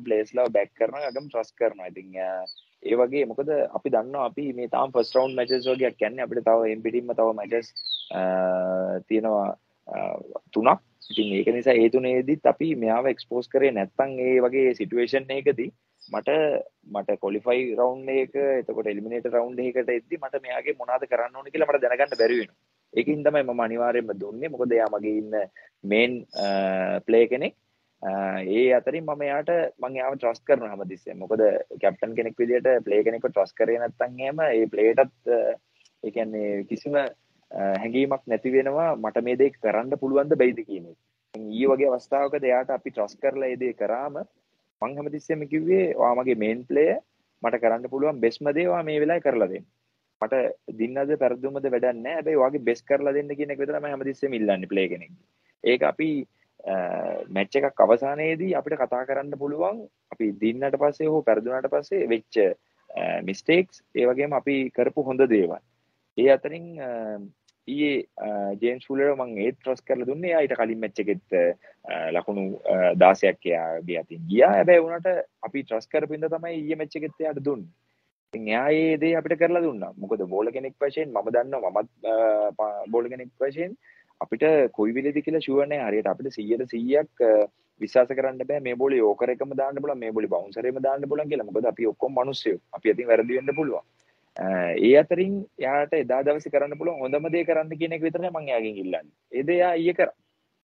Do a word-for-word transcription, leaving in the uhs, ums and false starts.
ප්ලේස්ලා back කරනවා යගම trust කරනවා. ඉතින් ඒ වගේ මොකද අපි දන්නවා අපි මේ තාම ෆස්ට් රවුන්ඩ් මැචස් වගේක් කියන්නේ අපිට තව එම්පිටින්ම තව මැචස් තියෙනවා තුනක්. ඉතින් ඒක නිසා ඒ තුනේදීත් අපි මෙයාව එක්ස්පෝස් කරේ නැත්නම් ඒ වගේ සිටුේෂන් එකකදී මට මට ක්වොලිෆයි රවුන්ඩ් එක එතකොට එලිමිනේටර් රවුන්ඩ් එකකට එද්දි මට මෙයාගේ මොනවද කරන්න ඕනේ කියලා මට දැනගන්න බැරි වෙනවා. ඒකින් තමයි මම අනිවාර්යයෙන්ම දුන්නේ. මොකද එයා මගේ ඉන්න මේන් ප්ලේ කෙනෙක්. ඒ අතරින් මම එයාට මම එයාව ට්‍රස්ට් කරනවා හැමතිස්සෙම. මොකද කැප්ටන් කෙනෙක් විදියට ප්ලේ කෙනෙක්ව ට්‍රස්ට් කරේ නැත්නම් එහෙම ඒ ප්ලේටත් ඒ කියන්නේ කිසිම හැඟීමක් නැති වෙනවා මට මේ දේ කරන්න පුළුවන්ද බැයිද කියන එක. ඊයේ වගේ අවස්ථාවකද එයාට අපි ට්‍රස්ට් කරලා ඒ දේ කරාම මම හැමතිස්සෙම කිව්වේ ඔයා මගේ මේන් ප්ලේයර් මට කරන්න පුළුවන් බෙස්ම දේ ඔයා මේ වෙලාවේ කරලා දෙන්න. මට දින්නද පෙරදුමද වැඩක් නැහැ. හැබැයි ඔයාගේ බෙස් කරලා දෙන්න කියන එක විතර තමයි හැමතිස්සෙම ඉල්ලන්නේ ප්ලේ කෙනෙක්. ඒක අපි මැච් එකක් අවසානයේදී අපිට කතා කරන්න පුළුවන් අපි දින්නට පස්සේ හෝ පෙරදුනාට පස්සේ වෙච්ච මිස්ටේක්ස් ඒ වගේම අපි කරපු හොඳ දේවල්. ඒ අතරින් ඊයේ ජේම්ස් ෆුලර් මම ඒත් ට්‍රස්ට් කරලා දුන්නේ. එයා ඊට කලින් මැච් එකෙත් ලකුණු දාසයක් එයාගේ අතින් ගියා. හැබැයි උනට අපි ට්‍රස්ට් කරපු ඉඳ තමයි ඊයේ මැච් එකෙත් එයාට දුන්නේ. ඉතින් එයා ඒ දේ අපිට කරලා දුන්නා. මොකද බෝලර් කෙනෙක් වශයෙන් මම දන්නවා මමත් බෝලර් කෙනෙක් වශයෙන් අපිට කොයි වෙලෙද කියලා ෂුවර් නැහැ. හරියට අපිට සීයට සීයක් විශ්වාස කරන්න බෑ මේ බෝලේ යෝකර් එකම දාන්න පුළුවන් මේ බෝලේ බවුන්සර් එකම දාන්න පුළුවන් කියලා. මොකද අපි ඔක්කොම මිනිස්සුයෝ. අපි අතින් වැරදි වෙන්න පුළුවන්. ඒ අතරින් එයාට එදා දවසේ කරන්න පුළුවන් හොඳම දේ කරන්න කියන එක විතරයි මම එයාගෙන් ඉල්ලන්නේ. ඒ දේ එයා ඊයේ කරා.